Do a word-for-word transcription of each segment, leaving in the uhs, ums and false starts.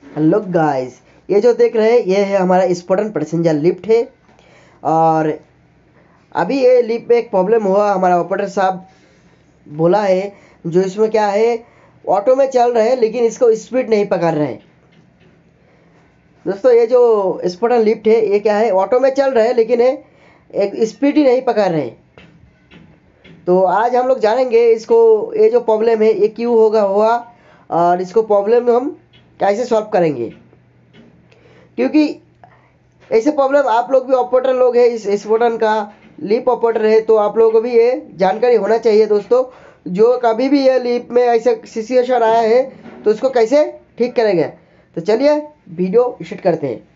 Hello guys, ये जो देख रहे हैं ये है हमारा स्पोर्टन पैसेंजर लिफ्ट है। और अभी ये लिफ्ट में एक प्रॉब्लम हुआ, हमारा ऑपरेटर साहब बोला है जो इसमें क्या है, ऑटो में चल रहे हैं लेकिन इसको स्पीड नहीं पकड़ रहे हैं। दोस्तों ये जो स्पोर्टन लिफ्ट है ये क्या है, ऑटो में चल रहे हैं लेकिन ये एक स्पीड ही नहीं पकड़ रहे। तो आज हम लोग जानेंगे इसको, ये जो प्रॉब्लम है ये क्यों होगा हुआ और इसको प्रॉब्लम हम कैसे सॉल्व करेंगे, क्योंकि ऐसे प्रॉब्लम आप लोग भी ऑपरेटर लोग हैं, इस स्पोर्टन का लीप ऑपरेटर है, तो आप लोगों को भी ये जानकारी होना चाहिए दोस्तों। जो कभी भी ये लीप में ऐसे सिचुएशन आया है तो इसको कैसे ठीक करेंगे। तो चलिए वीडियो स्टार्ट करते हैं।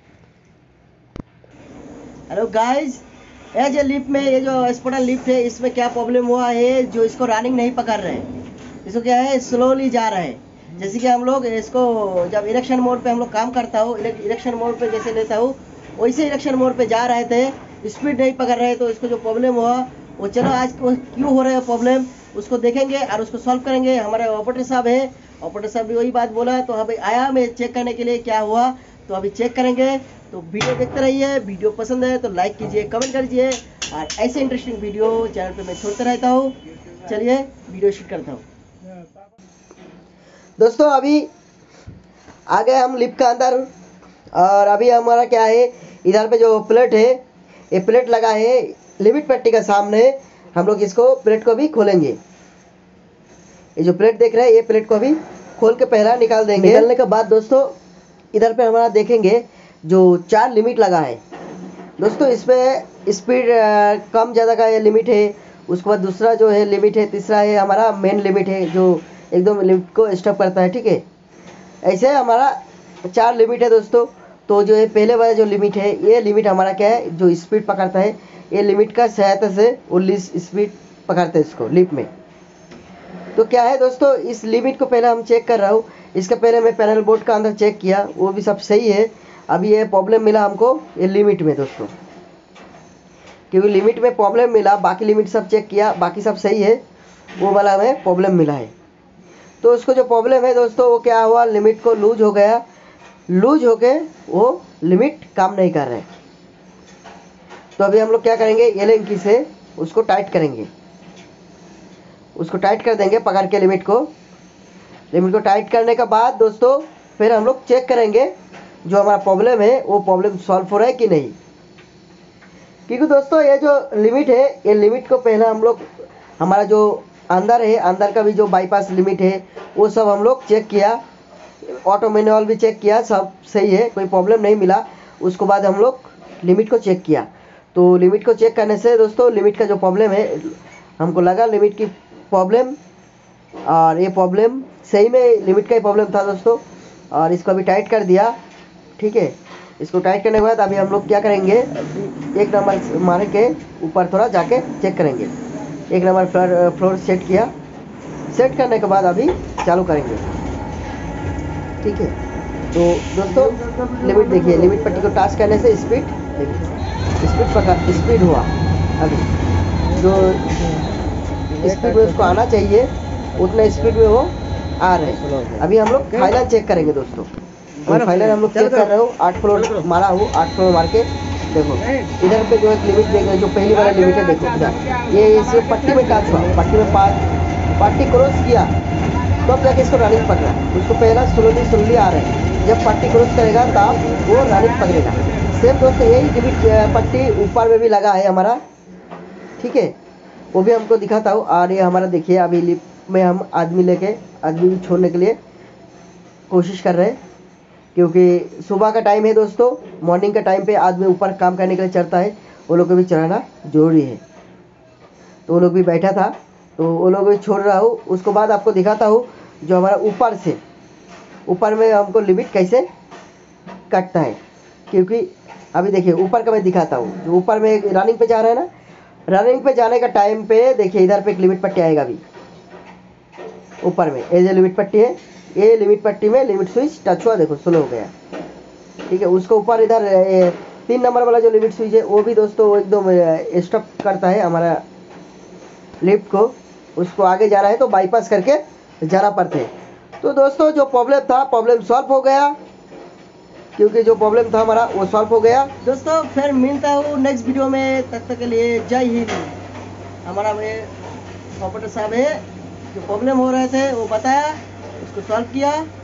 हेलो गाइस, ये जो लिफ्ट में ये जो स्पोर्टन लिफ्ट है इसमें क्या प्रॉब्लम हुआ है, जो इसको रनिंग नहीं पकड़ रहे हैं, इसको क्या है स्लोली जा रहे हैं। जैसे कि हम लोग इसको जब इलेक्शन मोड पे हम लोग काम करता हूँ, इलेक्शन मोड पे जैसे लेता हूँ वैसे इलेक्शन मोड पे जा रहे थे, स्पीड नहीं पकड़ रहे। तो इसको जो प्रॉब्लम हुआ वो चलो आज क्यों हो रहा है प्रॉब्लम उसको देखेंगे और उसको सॉल्व करेंगे। हमारे ऑपरेटर साहब है, ऑपरेटर साहब भी वही बात बोला, तो अभी आया मैं चेक करने के लिए क्या हुआ, तो अभी चेक करेंगे। तो वीडियो देखते रहिए, वीडियो पसंद है तो लाइक कीजिए, कमेंट कीजिए और ऐसे इंटरेस्टिंग वीडियो चैनल पे मैं छोड़ता रहता हूँ। चलिए वीडियो शुरू करता हूँ। दोस्तों अभी आ गए हम लिफ्ट का अंदर और अभी हमारा क्या है, इधर पे जो प्लेट है ये प्लेट लगा है लिमिट पट्टी का सामने। हम लोग इसको प्लेट को भी खोलेंगे। ये जो प्लेट देख रहे हैं ये प्लेट को भी खोल के पहला निकाल देंगे। निकालने के बाद दोस्तों इधर पे हमारा देखेंगे जो चार लिमिट लगा है दोस्तों, इसमें स्पीड कम ज़्यादा का ये लिमिट है। उसके बाद दूसरा जो है लिमिट है, तीसरा है हमारा मेन लिमिट है जो एकदम लिफ्ट को स्टॉप करता है, ठीक है। ऐसे हमारा चार लिमिट है दोस्तों। तो जो है पहले वाला जो लिमिट है ये लिमिट हमारा क्या है, जो स्पीड पकड़ता है, ये लिमिट का सहायता से उन्नीस स्पीड पकड़ते हैं इसको लिफ्ट में। तो क्या है दोस्तों, इस लिमिट को पहले हम चेक कर रहा हूँ। इसका पहले मैं पैनल बोर्ड का अंदर चेक किया, वो भी सब सही है। अभी ये प्रॉब्लम मिला हमको ये लिमिट में दोस्तों, क्योंकि लिमिट में प्रॉब्लम मिला, बाकी लिमिट सब चेक किया बाकी सब सही है, वो वाला हमें प्रॉब्लम मिला है। तो उसको जो प्रॉब्लम है दोस्तों वो क्या हुआ, लिमिट को लूज हो गया, लूज होके वो लिमिट काम नहीं कर रहे। तो अभी हम लोग क्या करेंगे, एलन की से उसको टाइट करेंगे, उसको टाइट कर देंगे पकड़ के लिमिट को। लिमिट को टाइट करने के बाद दोस्तों फिर हम लोग चेक करेंगे जो हमारा प्रॉब्लम है वो प्रॉब्लम सॉल्व हो रहा है कि नहीं। क्योंकि दोस्तों ये जो लिमिट है ये लिमिट को पहले हम लोग, हमारा जो अंदर है अंदर का भी जो बाईपास लिमिट है वो सब हम लोग चेक किया, ऑटो मैनुअल भी चेक किया, सब सही है, कोई प्रॉब्लम नहीं मिला। उसके बाद हम लोग लिमिट को चेक किया। तो लिमिट को चेक करने से दोस्तों लिमिट का जो प्रॉब्लम है हमको लगा लिमिट की प्रॉब्लम, और ये प्रॉब्लम सही में लिमिट का ही प्रॉब्लम था दोस्तों। और इसको अभी टाइट कर दिया, ठीक है। इसको टाइट करने के बाद अभी हम लोग क्या करेंगे, एक नंबर मार के ऊपर थोड़ा जाके चेक करेंगे। एक नंबर फ्लोर फ्लोर सेट किया, सेट करने के बाद अभी चालू करेंगे, ठीक है। तो दोस्तों लिमिट देखिए, लिमिट पट्टी को टच करने से स्पीड देखिए, स्पीड पकड़ स्पीड हुआ। अभी जो स्पीड में उसको आना चाहिए उतना स्पीड में वो आ रहे हैं। अभी हम लोग फाइनल चेक करेंगे दोस्तों, और फाइनल हम लोग चेक कर रहे हो, आठ फ्लोर मारा हूँ, आठ फ्लोर मार के देखो इधर पे जो एक लिमिट देख रहे हो, जो पहली वाला लिमिट है देखो इधर, ये इस पट्टी में टच हुआ, पट्टी में पास पट्टी क्रॉस किया तो अब जाके इसको रनिंग पकड़ा। उसको पहला स्लोली स्लोली आ रहे हैं, जब पट्टी क्रॉस करेगा तब वो रनिंग पकड़ेगा। सेम दोस्तों यही लिमिट पट्टी ऊपर में भी लगा है हमारा, ठीक है, वो भी हमको दिखाता हूँ। और ये हमारा देखिए अभी लिफ्ट में हम आदमी लेके आदमी भी छोड़ने के लिए कोशिश कर रहे हैं, क्योंकि सुबह का टाइम है दोस्तों, मॉर्निंग का टाइम पे आदमी ऊपर काम करने के लिए चढ़ता है, वो लोग को भी चढ़ाना जरूरी है। तो वो लोग भी बैठा था तो वो लोग भी छोड़ रहा हूँ। उसके बाद आपको दिखाता हूँ जो हमारा ऊपर से, ऊपर में हमको लिमिट कैसे कटता है, क्योंकि अभी देखिए ऊपर का मैं दिखाता हूँ। जो ऊपर में रनिंग पे जा रहा है ना, रनिंग पे जाने का टाइम पे देखिए इधर पे एक लिमिट पट्टी आएगा। अभी ऊपर में ये जो लिमिट पट्टी है, ये लिमिट पट्टी में लिमिट स्विच टच हुआ, देखो स्लो हो गया, ठीक है। उसको ऊपर इधर तीन नंबर वाला जो लिमिट स्विच है वो भी दोस्तों एकदम स्टॉप करता है हमारा लिफ्ट को, उसको आगे जाना है तो बाईपास करके जाना पड़ता है। तो दोस्तों जो प्रॉब्लम था प्रॉब्लम सॉल्व हो गया। क्योंकि जो प्रॉब्लम था हमारा वो सॉल्व हो गया। दोस्तों फिर मिलता हूँ नेक्स्ट वीडियो में, तब तक के लिए जय हिंद। हमारा ऑपरेटर साहब है, जो प्रॉब्लम हो रहे थे वो बताया, उसको सॉल्व किया।